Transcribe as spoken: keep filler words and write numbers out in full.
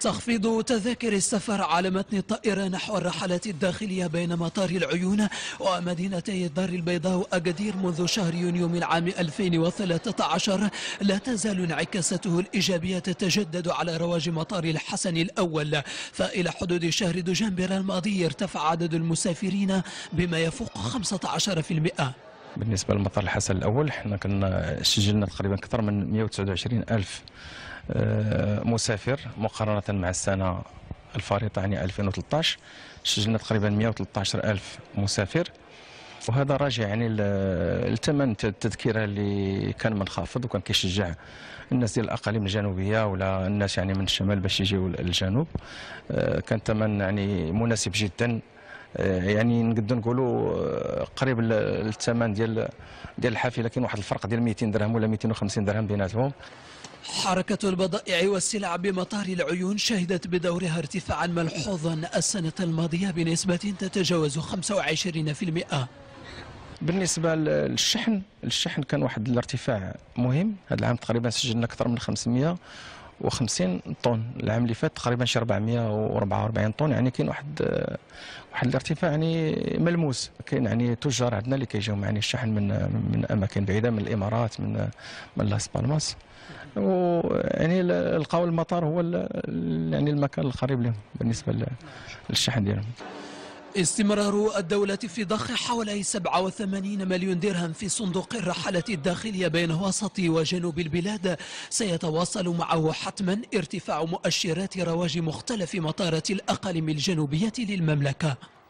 تخفيض تذاكر السفر على متن الطائرة نحو الرحلات الداخلية بين مطار العيون ومدينتي الدار البيضاء وأكادير منذ شهر يونيو من عام ألفين وثلاثة عشر لا تزال انعكاساته الإيجابية تتجدد على رواج مطار الحسن الأول، فإلى حدود شهر دجنبر الماضي ارتفع عدد المسافرين بما يفوق خمسة عشر بالمئة. بالنسبة لمطار الحسن الأول احنا كنا سجلنا تقريبا أكثر من مئة وتسعة وعشرين ألف مسافر مقارنة مع السنة الفارطة يعني ألفين وثلاثة عشر سجلنا تقريبا مئة وثلاثة عشر ألف مسافر، وهذا راجع يعني الثمن التذكرة اللي كان منخفض وكان كيشجع الناس ديال الأقاليم الجنوبية ولا الناس يعني من الشمال باش يجيو للجنوب. كان ثمن يعني مناسب جدا، يعني نقدر نقولوا قريب الثمن ديال ديال الحافله، كاين واحد الفرق ديال مئتين درهم ولا مئتين وخمسين درهم بيناتهم. حركة البضائع والسلع بمطار العيون شهدت بدورها ارتفاعا ملحوظا السنة الماضية بنسبة تتجاوز خمسة وعشرين بالمئة. بالنسبة للشحن، الشحن كان واحد الارتفاع مهم، هذا العام تقريبا سجلنا أكثر من خمسمئة وخمسين طن، العام اللي فات تقريبا شي أربعمئة وأربعة وأربعين طن، يعني كاين واحد واحد الارتفاع يعني ملموس. كاين يعني تجار عندنا اللي كيجيو يعني الشحن من من اماكن بعيده، من الامارات، من من لاس بالماس، ويعني لقاو المطار هو يعني المكان القريب لهم بالنسبه للشحن ديالهم. استمرار الدولة في ضخ حوالي سبعة وثمانين مليون درهم في صندوق الرحلة الداخلية بين وسط وجنوب البلاد سيتواصل معه حتما ارتفاع مؤشرات رواج مختلف مطارات الأقاليم الجنوبية للمملكة.